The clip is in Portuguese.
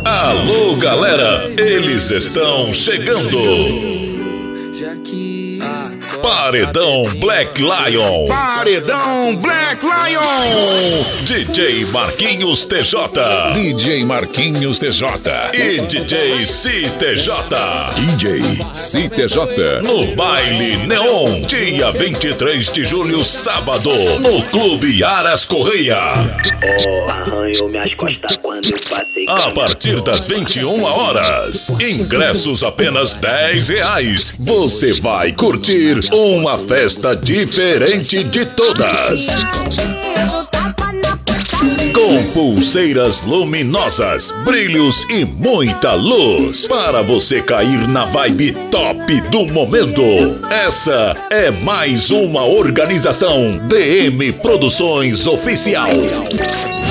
Alô, galera, eles estão chegando. Paredão Black Lion. Paredão Black Lion. DJ Marquinhos TJ. DJ Marquinhos TJ. E DJ CTJ. DJ CTJ. No Baile Neon, dia 23 de julho, sábado, no Clube Aras Correia. Arranhou minhas costas quando eu passei. A partir das 21 horas. Ingressos apenas R$10. Você vai curtir uma festa diferente de todas. Com pulseiras luminosas, brilhos e muita luz, para você cair na vibe top do momento. Essa é mais uma organização DM Produções Oficial.